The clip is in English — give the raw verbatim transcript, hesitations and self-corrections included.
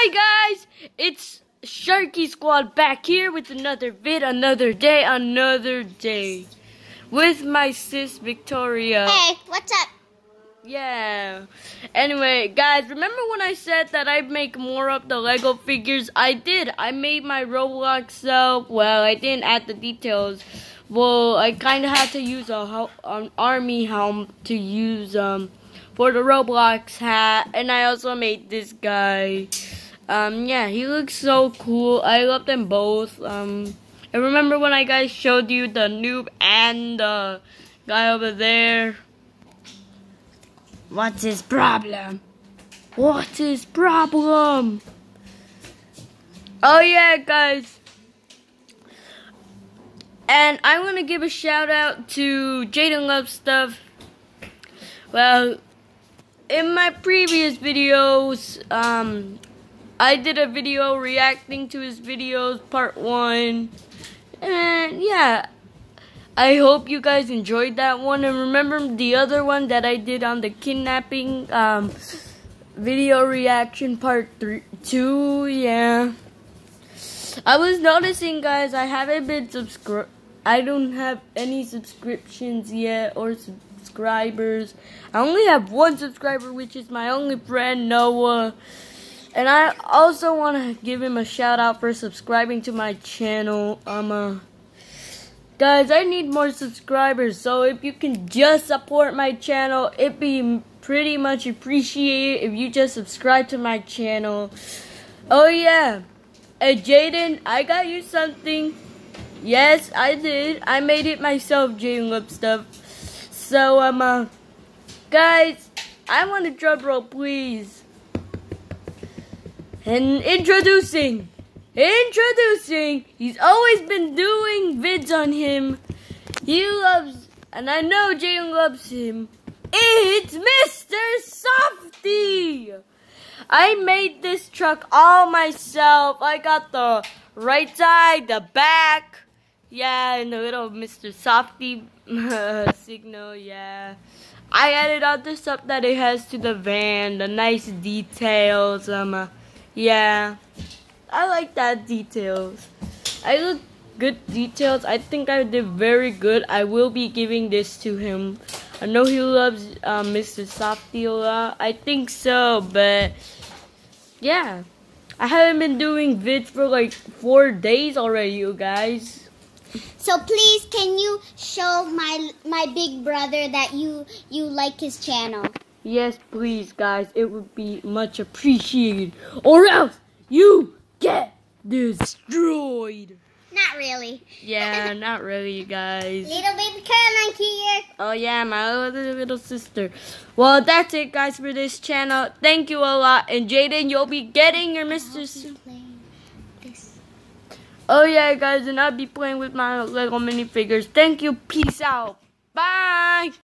Hi guys, it's Sharky Squad back here with another vid, another day, another day. With my sis Victoria. Hey, what's up? Yeah. Anyway, guys, remember when I said that I'd make more of the Lego figures? I did. I made my Roblox self. Well, I didn't add the details. Well, I kind of had to use a an army helm to use um for the Roblox hat, and I also made this guy. Um, yeah, he looks so cool. I love them both. Um, I remember when I guys showed you the noob and the guy over there. What's his problem? What's his problem? Oh yeah, guys. And I want to give a shout out to Jayden Loves Stuff. Well, in my previous videos, um, I did a video reacting to his videos, part one. And yeah, I hope you guys enjoyed that one. And remember the other one that I did on the kidnapping um, video reaction, part three, two. Yeah, I was noticing, guys, I haven't been subscribed. I don't have any subscriptions yet or subscribers. I only have one subscriber, which is my only friend, Noah. And I also want to give him a shout out for subscribing to my channel. Um, uh, guys, I need more subscribers. So if you can just support my channel, it'd be pretty much appreciated if you just subscribe to my channel. Oh yeah. Hey Jayden, I got you something. Yes, I did. I made it myself, Jayden Loves Stuff. So, um, uh, guys, I want a drum roll, please. And introducing, introducing, he's always been doing vids on him. He loves, and I know Jayden loves him. It's Mister Softee. I made this truck all myself. I got the right side, the back, yeah, and the little Mister Softee signal, yeah. I added all the stuff that it has to the van, the nice details, um, uh, yeah, I like that details. I look good details. I think I did very good. I will be giving this to him. I know he loves uh, Mister Softee a lot. I think so, but yeah, I haven't been doing vids for like four days already, you guys. So please, can you show my my big brother that you you like his channel? Yes, please, guys. It would be much appreciated. Or else you get destroyed. Not really. Yeah, not really, you guys. Little baby Caroline here. Oh, yeah, my little, little sister. Well, that's it, guys, for this channel. Thank you a lot. And Jayden, you'll be getting your Mister This. Oh, yeah, guys, and I'll be playing with my Lego minifigures. Thank you. Peace out. Bye.